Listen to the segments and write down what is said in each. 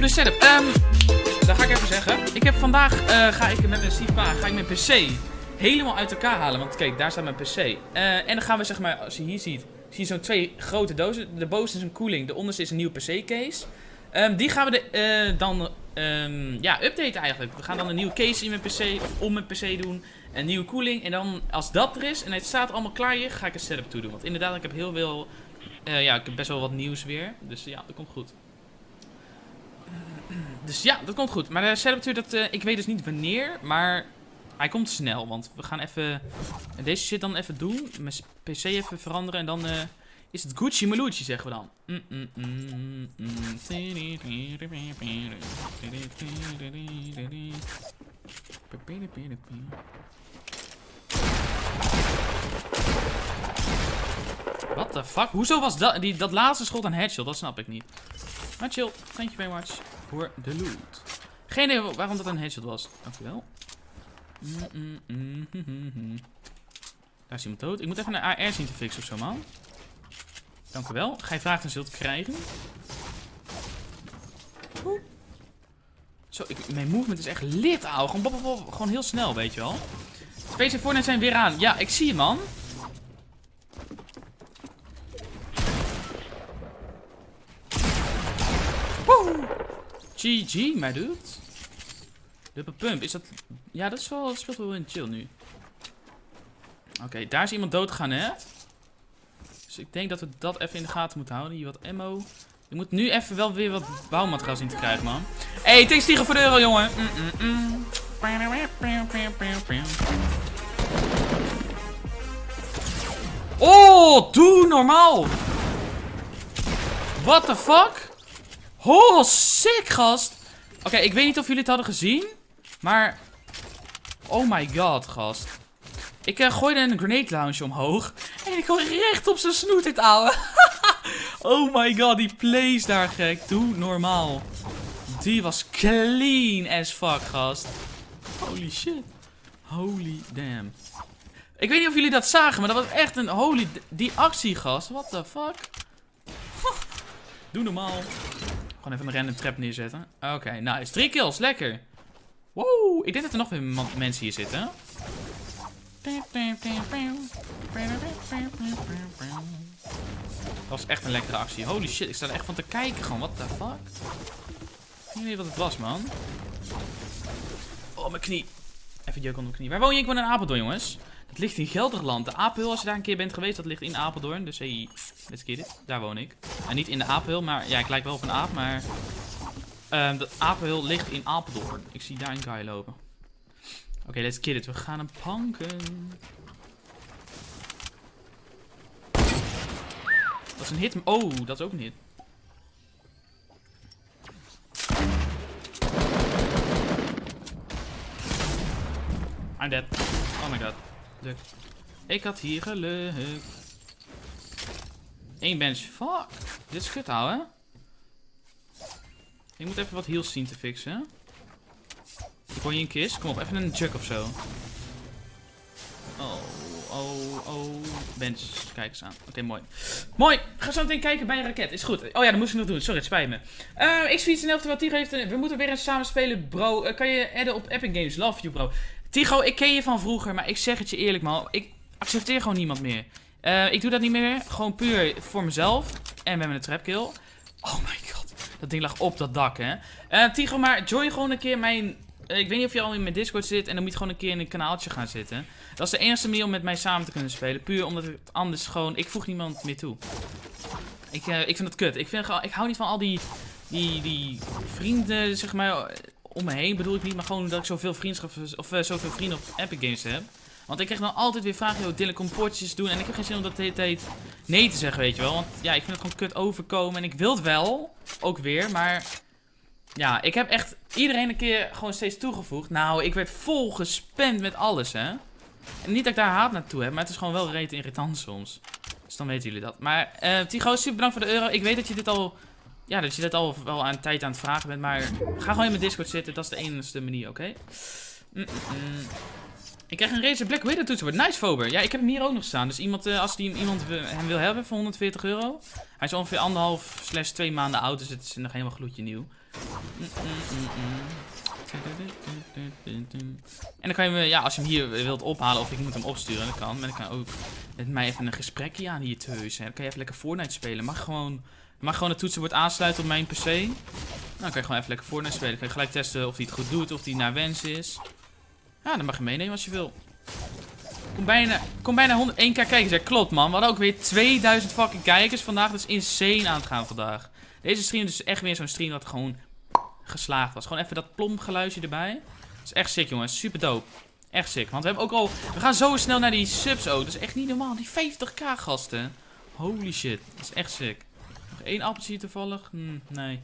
Dus setup, dat ga ik even zeggen. Ik heb vandaag, ga ik met mijn stiefpa, mijn PC helemaal uit elkaar halen. Want kijk, daar staat mijn PC. En dan gaan we zeg maar, als je hier ziet, zie je zo'n twee grote dozen. De bovenste is een koeling, de onderste is een nieuwe PC-case. Die gaan we dan updaten eigenlijk. We gaan dan een nieuwe case in mijn PC, of om mijn PC doen. Een nieuwe koeling. En dan, als dat er is en het staat allemaal klaar hier, ga ik een setup toe doen. Want inderdaad, ik heb heel veel, ik heb best wel wat nieuws weer. Dus ja, dat komt goed. Dus ja, dat komt goed. Maar de setup tour, ik weet dus niet wanneer, maar hij komt snel. Want we gaan even deze shit dan even doen. Mijn PC even veranderen en dan is het Gucci Malucci, zeggen we dan. What the fuck? Hoezo was dat laatste schot een headshot? Dat snap ik niet. Maar chill, thank you very much voor de loot. Geen idee waarom dat een headshot was. Dankjewel. Daar is iemand dood. Ik moet even een AR zien te fixen of zo, man. Dankjewel. Ga je vragen en zult krijgen. Zo, mijn movement is echt lit, ouwe. Gewoon heel snel, weet je wel. Space en Fortnite zijn weer aan. Ja, ik zie je, man. GG, my dude. Dubbel pump, is dat... Ja, dat speelt wel in chill nu. Oké, daar is iemand dood gegaan net. Dus ik denk dat we dat even in de gaten moeten houden. Hier wat ammo. Je moet nu even wel weer wat bouwmateriaal zien te krijgen, man. Hey, thanks Tiger voor de euro, jongen. Oh, doe normaal. What the fuck? Oh, sick, gast. Oké, ik weet niet of jullie het hadden gezien. Maar... Oh my god, gast. Ik gooide een grenade launcher omhoog. En ik kwam recht op zijn snoet, dit ouwe. Oh my god, die plays daar, gek. Doe normaal. Die was clean as fuck, gast. Holy shit. Holy damn. Ik weet niet of jullie dat zagen, maar dat was echt een holy... Die actie, gast. What the fuck? Doe normaal. Gewoon even een random trap neerzetten. Oké, nice. 3 kills, lekker. Wow, ik denk dat er nog weer mensen hier zitten. Dat was echt een lekkere actie. Holy shit, ik sta er echt van te kijken gewoon. What the fuck? Ik weet niet wat het was, man. Oh, mijn knie. Even jeuk onder mijn knie. Waar woon je? Ik woon in Apeldoorn, jongens. Dat ligt in Gelderland. De Apelhul, als je daar een keer bent geweest, dat ligt in Apeldoorn. Dus hey, let's get it. Daar woon ik. En niet in de Apelhul, maar ja, ik lijk wel op een aap, maar... de Apelhul ligt in Apeldoorn. Ik zie daar een guy lopen. Oké, let's get it. We gaan hem panken. Dat is een hit. Oh, dat is ook een hit. I'm dead. Oh my god. Luk. Ik had hier geluk. 1 bench. Fuck. Dit is kut, ouwe. Ik moet even wat heals zien te fixen. Ik hoor hier een kist. Kom op, even een jug of zo. Oh. Bench. Kijk eens aan. Oké, mooi. Mooi. Ga zo meteen kijken bij een raket. Is goed. Oh ja, dat moest ik nog doen. Sorry, het spijt me. Ik zie iets in wat Tigo heeft. We moeten weer eens samen spelen, bro. Kan je adden op Epic Games? Love you, bro. Tigo, ik ken je van vroeger, maar ik zeg het je eerlijk, man. Ik accepteer gewoon niemand meer. Ik doe dat niet meer. Gewoon puur voor mezelf. En we hebben een trapkill. Oh my god. Dat ding lag op dat dak, hè. Tigo, maar join gewoon een keer mijn... ik weet niet of je al in mijn Discord zit. En dan moet je gewoon een keer in een kanaaltje gaan zitten. Dat is de enige manier om met mij samen te kunnen spelen. Puur omdat het anders gewoon... Ik voeg niemand meer toe. Ik vind dat kut. Ik hou niet van al die vrienden, zeg maar... Om me heen bedoel ik niet, maar gewoon dat ik zoveel zoveel vrienden op Epic Games heb. Want ik krijg dan altijd weer vragen, joh, Dylan, kom potjes doen. En ik heb geen zin om dat de hele tijd nee te zeggen, weet je wel. Want ja, ik vind het gewoon kut overkomen. En ik wil het wel, ook weer, maar... Ja, ik heb echt iedereen een keer gewoon steeds toegevoegd. Nou, ik werd vol gespamd met alles, hè. En niet dat ik daar haat naartoe heb, maar het is gewoon wel reet irritant soms. Dus dan weten jullie dat. Maar Tigo, super bedankt voor de euro. Ik weet dat je dit al... Ja, dat je dit al wel aan tijd aan het vragen bent, maar ga gewoon in mijn Discord zitten. Dat is de enige manier, oké? Ik krijg een Razer Black Widow toetsenbord. Nice, Fober. Ja, ik heb hem hier ook nog staan. Dus iemand, als iemand hem wil hebben voor €140. Hij is ongeveer 1,5/2 maanden oud, dus het is nog helemaal gloedje nieuw. En dan kan je me, ja, als je hem hier wilt ophalen of ik moet hem opsturen, dan kan. Maar dan kan ook met mij even een gesprekje aan hier thuis. Dan kan je even lekker Fortnite spelen. Mag gewoon het toetsenbord aansluiten op mijn PC. Nou, dan kan je gewoon even lekker Fortnite spelen. Dan kan je gelijk testen of hij het goed doet, of hij naar wens is. Ja, dan mag je meenemen als je wil. Kom bijna 101k kijkers. Ja, klopt man. We hadden ook weer 2000 fucking kijkers vandaag. Dat is insane aan het gaan vandaag. Deze stream is echt weer zo'n stream dat gewoon geslaagd was. Gewoon even dat plomp geluidje erbij. Dat is echt sick jongens. Super dope. Echt sick. Want we hebben ook al... We gaan zo snel naar die subs ook. Dat is echt niet normaal. Die 50k gasten. Holy shit. Dat is echt sick. Nog 1 appeltje toevallig? Nee.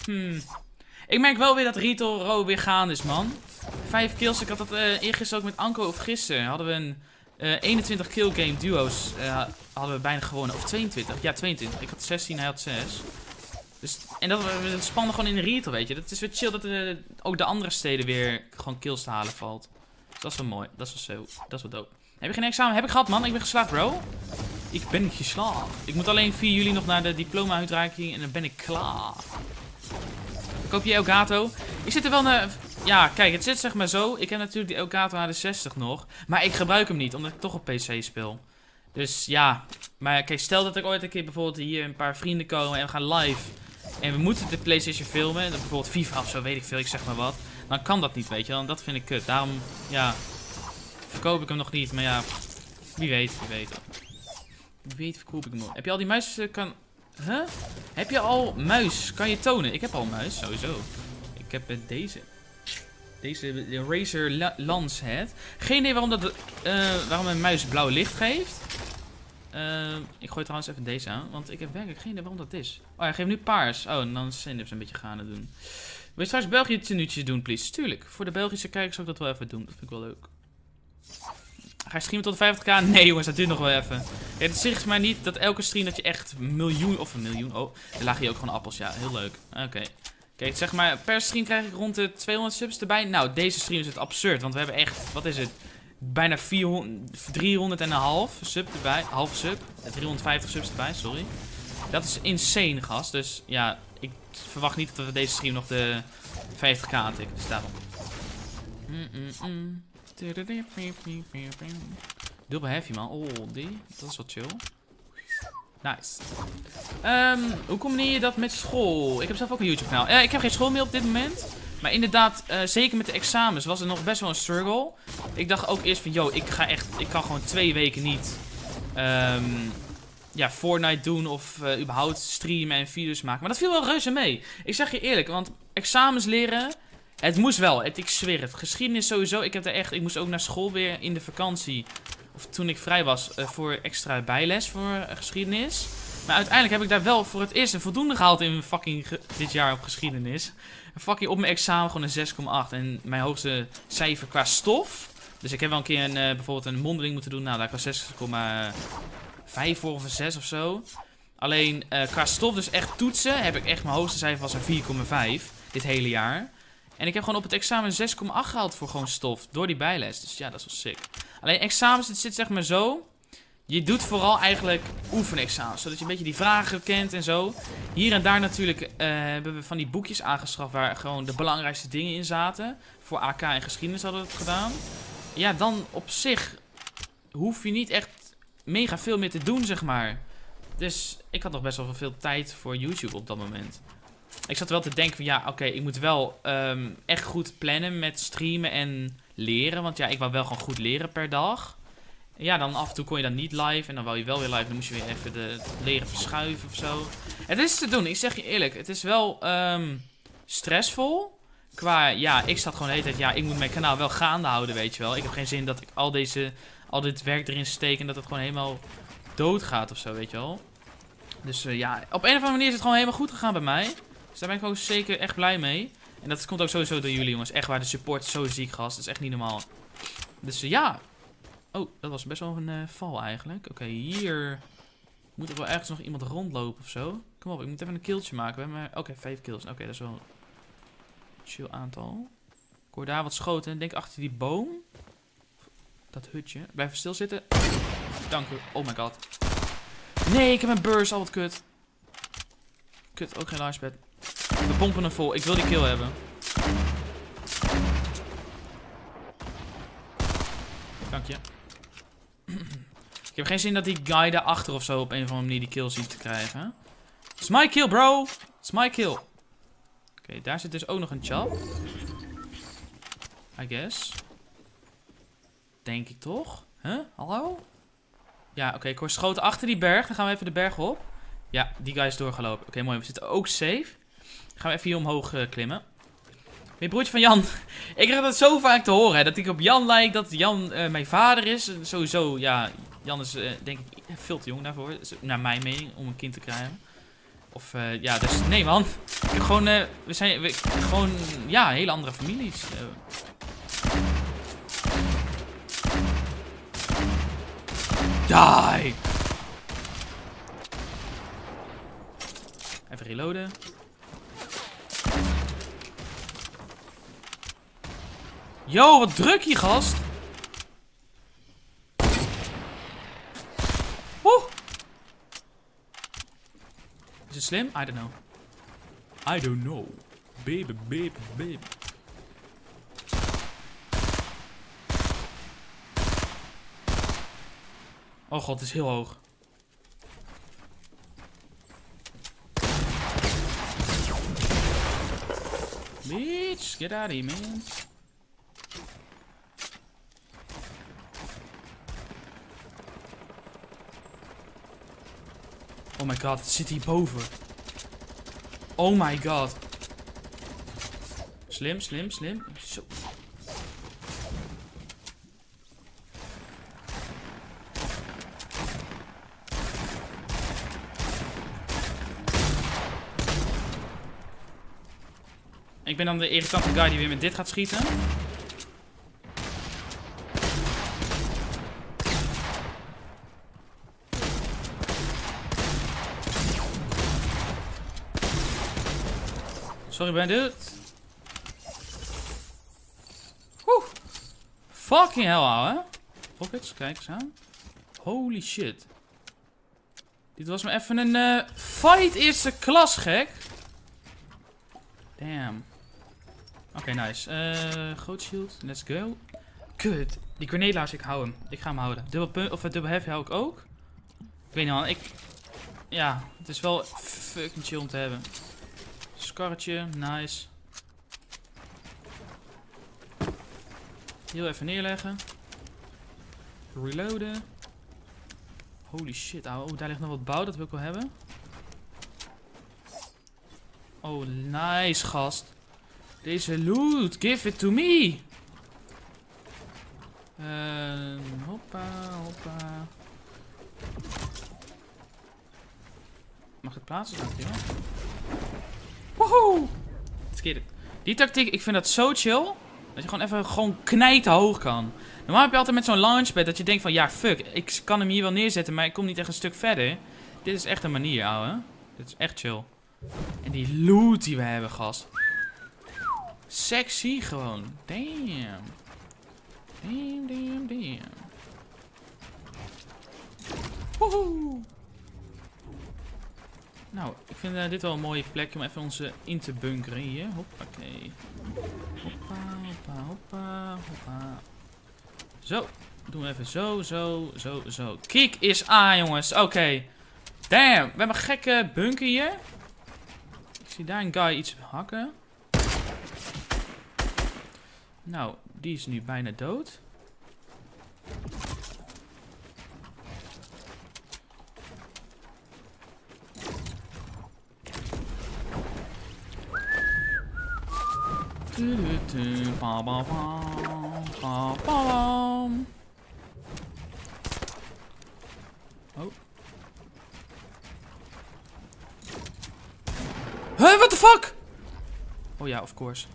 Ik merk wel weer dat Retail Row weer gaande is man. 5 kills. Ik had dat eergisteren ook met Anko of gisteren. Hadden we een 21 kill game duo's. Hadden we bijna gewonnen. Of 22. Ja 22. Ik had 16, hij had 6. Dus, en dat we spannen gewoon in de Retail, weet je. Dat is weer chill dat ook de andere steden weer gewoon kills te halen valt. Dus dat is wel mooi. Dat is wel dope. Heb je geen examen? Heb ik gehad man. Ik ben geslaagd bro. Ik ben geslaagd. Ik moet alleen 4 juli nog naar de diploma uitreiking en dan ben ik klaar. Dan koop je Elgato. Ik zit er wel naar... Ja, kijk, het zit zeg maar zo. Ik heb natuurlijk die Elgato HD60 nog. Maar ik gebruik hem niet, omdat ik toch op PC speel. Dus ja. Maar kijk, stel dat ik ooit een keer bijvoorbeeld hier een paar vrienden komen en we gaan live. En we moeten de PlayStation filmen. Dat bijvoorbeeld FIFA of zo, weet ik veel, ik zeg maar wat. Dan kan dat niet, weet je wel. En dat vind ik kut. Daarom, ja, verkoop ik hem nog niet. Maar ja, wie weet, wie weet. Wie weet verkoop ik hem nog. Heb je al die muis Huh? Heb je al muis? Kan je tonen? Ik heb al een muis, sowieso. Ik heb deze. Deze Razer Lance Head. Geen idee waarom mijn muis blauw licht geeft. Ik gooi trouwens even deze aan. Want ik heb werkelijk geen idee waarom dat is. Oh, hij geeft nu paars. Oh, en dan is Cindips een beetje gaande doen. Wil je straks België tenuutjes doen, please? Tuurlijk. Voor de Belgische kijkers zou ik dat wel even doen. Dat vind ik wel leuk. Ga je streamen tot 50k? Nee jongens, dat duurt nog wel even. Ja, het zegt maar niet dat elke stream dat je echt een miljoen... Oh, er lagen hier ook gewoon appels. Ja, heel leuk. Oké. Kijk, zeg maar, per stream krijg ik rond de 200 subs erbij. Nou, deze stream is het absurd. Want we hebben echt, wat is het? Bijna 300 en een half sub erbij. Half sub. 350 subs erbij, sorry. Dat is insane, gast. Dus ja, ik verwacht niet dat we deze stream nog de 50k aantikken. Dus daarom. Dubbel heavy, man. Oh, dat is wel chill. Nice. Hoe combineer je dat met school? Ik heb zelf ook een YouTube kanaal. Ik heb geen school meer op dit moment. Maar inderdaad, zeker met de examens was het nog best wel een struggle. Ik dacht ook eerst van, yo, ik kan gewoon 2 weken niet ja, Fortnite doen of überhaupt streamen en video's maken. Maar dat viel wel reuze mee. Ik zeg je eerlijk, want examens leren, het moest wel. Ik zweer het. Geschiedenis sowieso. Ik moest ook naar school weer in de vakantie. Of toen ik vrij was voor extra bijles voor geschiedenis. Maar uiteindelijk heb ik daar wel voor het eerst een voldoende gehaald in fucking dit jaar op geschiedenis. Fucking op mijn examen gewoon een 6,8. En mijn hoogste cijfer qua stof. Dus ik heb wel een keer bijvoorbeeld een mondeling moeten doen. Nou, daar was 6,5 voor of een 6 of zo. Alleen qua stof, dus echt toetsen, heb ik echt mijn hoogste cijfer was een 4,5 dit hele jaar. En ik heb gewoon op het examen een 6,8 gehaald voor gewoon stof. Door die bijles. Dus ja, dat is wel sick. Alleen examens, het zit zeg maar zo. Je doet vooral eigenlijk oefenexamens. Zodat je een beetje die vragen kent en zo. Hier en daar natuurlijk hebben we van die boekjes aangeschaft waar gewoon de belangrijkste dingen in zaten. Voor AK en geschiedenis hadden we het gedaan. Ja, dan op zich hoef je niet echt mega veel meer te doen, zeg maar. Dus ik had nog best wel veel tijd voor YouTube op dat moment. Ik zat wel te denken van ja, oké, ik moet wel echt goed plannen met streamen en leren. Want ja, ik wou wel gewoon goed leren per dag. Ja, dan af en toe kon je dan niet live en dan wou je wel weer live. Dan moest je weer even de leren verschuiven of zo. Het is te doen, ik zeg je eerlijk. Het is wel stressvol. Qua, ja, ik zat gewoon de hele tijd, ja, ik moet mijn kanaal wel gaande houden, weet je wel. Ik heb geen zin dat ik al dit werk erin steek en dat het gewoon helemaal doodgaat of zo, weet je wel. Dus ja, op een of andere manier is het gewoon helemaal goed gegaan bij mij. Dus daar ben ik ook zeker echt blij mee. En dat komt ook sowieso door jullie jongens. Echt waar, de support is zo ziek, gast. Dat is echt niet normaal. Dus ja. Oh, dat was best wel een val eigenlijk. Oké, hier moet er wel ergens nog iemand rondlopen of zo. Kom op, ik moet even een killtje maken. We hebben maar... Oké, 5 kills. Oké, dat is wel een chill aantal. Ik hoor daar wat schoten. Ik denk achter die boom. Dat hutje. Blijf even stilzitten. Dank u. Oh my god. Nee, ik heb een burst. Al wat kut. Kut, ook geen large bed. We pompen hem vol. Ik wil die kill hebben. Dank je. Ik heb geen zin dat die guy daarachter of zo op een of andere manier die kill ziet te krijgen. It's my kill, bro. It's my kill. Oké, daar zit dus ook nog een chop. I guess. Denk ik toch? Huh? Hallo? Ja, oké. Ik hoor schoten achter die berg. Dan gaan we even de berg op. Ja, die guy is doorgelopen. Oké, mooi. We zitten ook safe. Dan gaan we even hier omhoog klimmen. Mijn broertje van Jan. Ik krijg dat zo vaak te horen. Hè, dat ik op Jan lijk. Dat Jan mijn vader is. Sowieso, ja. Jan is denk ik veel te jong daarvoor. Naar mijn mening. Om een kind te krijgen. Of ja, dus nee man. Ik heb gewoon, we zijn gewoon, ja, hele andere families. Die! Even reloaden. Yo, wat druk hier, gast. Woe! Is het slim? I don't know. I don't know. Baby, baby, baby. Oh god, het is heel hoog. Bitch, get out of here, man. Oh my god, het zit hierboven. Oh my god. Slim, slim, slim. Zo. Ik ben dan de irritante guy die weer met dit gaat schieten. Sorry, bandit. Woe. Fucking hell, ouwe. Pockets, kijk eens aan. Holy shit. Dit was me even een fight eerste klas, gek. Damn. Oké, nice. Groot shield, let's go. Kut. Die grenade ik hou hem. Ik ga hem houden. Dubbel heavy hou ik ook. Ik weet niet man, ja, het is wel fucking chill om te hebben. Scarretje, nice. Heel even neerleggen. Reloaden. Holy shit, ouwe. Oh, daar ligt nog wat bouw, dat wil ik wel hebben. Oh, nice, gast. Deze loot, give it to me. Hoppa, hoppa. Mag ik het plaatsen? Dankjewel. Woehoe! Let's get it. Die tactiek, ik vind dat zo chill. Dat je gewoon even knijten hoog kan. Normaal heb je altijd met zo'n launchpad dat je denkt van ja, fuck. Ik kan hem hier wel neerzetten, maar ik kom niet echt een stuk verder. Dit is echt een manier, ouwe. Dit is echt chill. En die loot die we hebben, gast. Sexy gewoon. Damn. Damn, damn, damn. Woehoe. Nou, ik vind dit wel een mooie plekje om even onze in te bunkeren hier. Hoppakee. Hoppa, hoppa, hoppa, hoppa. Zo. Doen we even zo, zo, zo, zo. Kiek is aan, jongens. Oké. Damn. We hebben een gekke bunker hier. Ik zie daar een guy iets hakken. Nou, die is nu bijna dood. Oh. Huh, what the fuck? Oh ja, of course.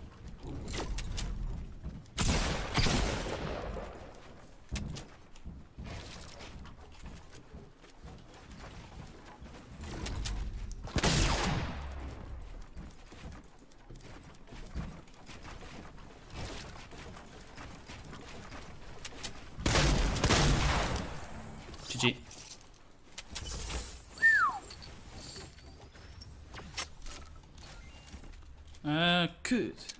GG. Kut.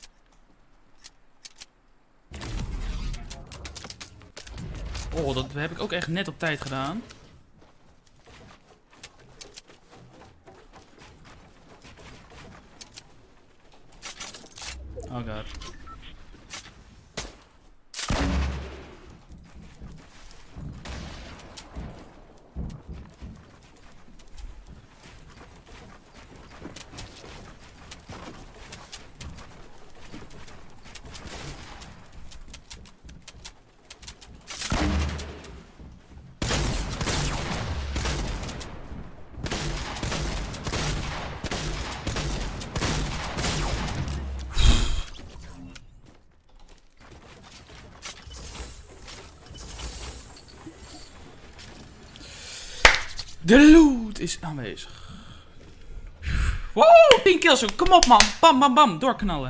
Oh, dat heb ik ook echt net op tijd gedaan. Oh god. De loot is aanwezig. Wow, 10 kills. Kom op, man. Bam, bam, bam. Doorknallen.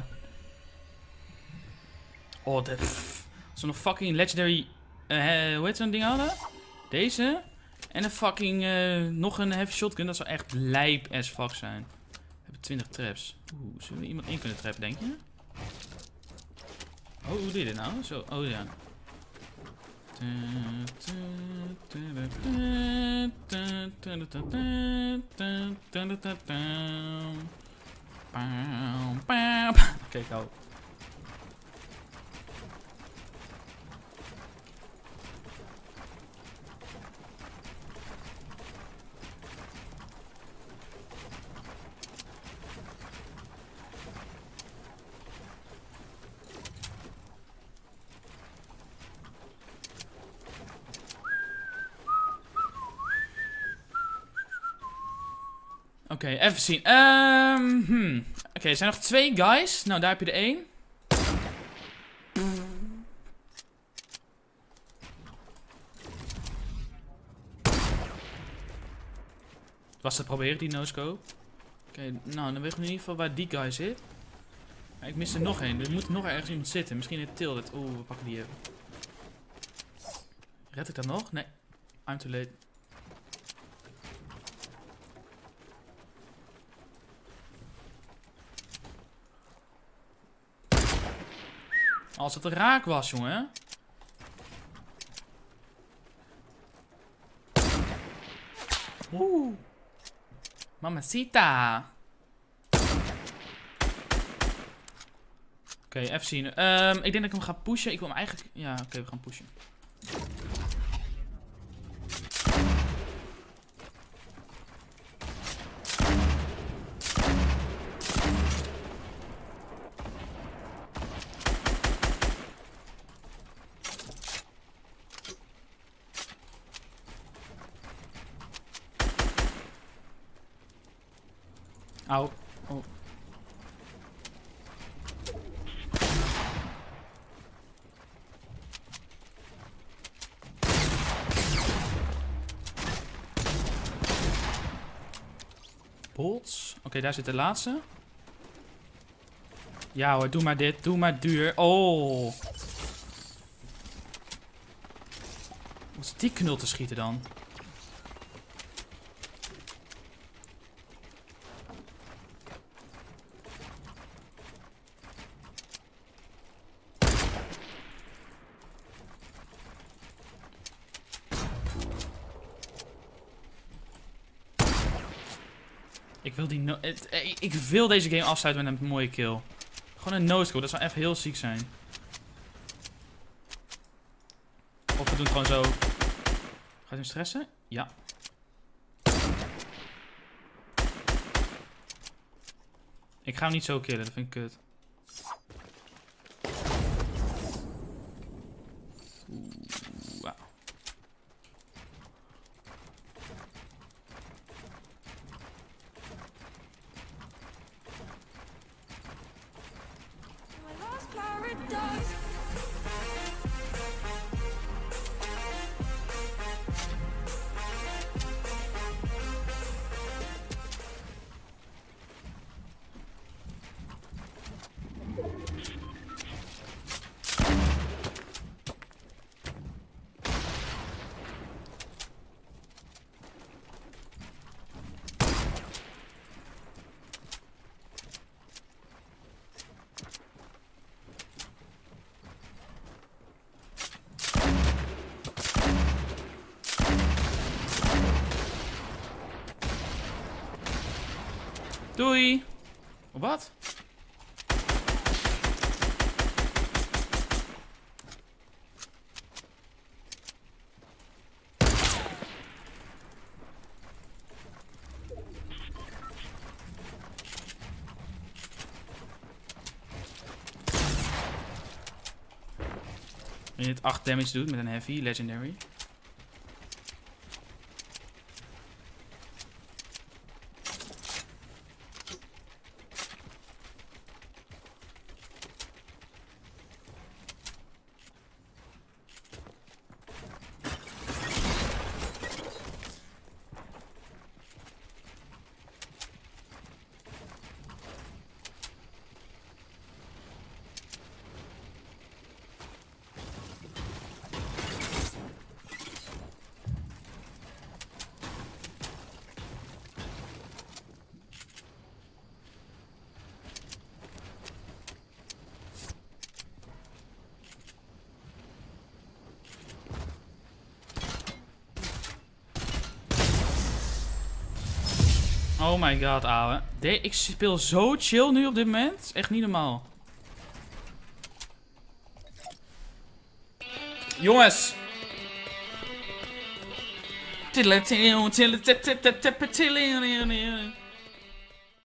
Oh, de... Als we nog fucking legendary... hoe heet zo'n ding hadden? Deze. En een fucking... nog een heavy shotgun. Dat zou echt lijp as fuck zijn. We hebben 20 traps. Oeh, zullen we iemand in kunnen trappen, denk je? Oh, hoe doe je dit nou? Zo, oh ja. Kijk, hou. Oké, even zien. Oké, er zijn nog 2 guys. Nou, daar heb je er 1. Was te proberen, die no-scope. Oké, nou, dan weten we in ieder geval waar die guy zit. Maar ik mis er nog 1. Er moet nog ergens iemand zitten. Misschien in Tilted. Oeh, we pakken die even. Red ik dat nog? Nee. I'm too late. Als het raak was, jongen. Oeh. Mamacita. Oké, even zien. Ik denk dat ik hem ga pushen. Ik wil hem eigenlijk... Ja, oké, we gaan pushen. Au. Oh. Bolts. Oké, daar zit de laatste. Ja hoor, doe maar dit. Doe maar duur. Oh. Wat is die knul te schieten dan? Ik wil die ik wil deze game afsluiten met een mooie kill. Gewoon een no-scope, dat zou echt heel ziek zijn. Of we doen het gewoon zo. Gaat hij hem stressen? Ja. Ik ga hem niet zo killen, dat vind ik kut. Oeh, Doei. Wat? En je het 8 damage doet met een heavy, legendary. Oh my god, ouwe. Ik speel zo chill nu op dit moment. Is echt niet normaal. Jongens.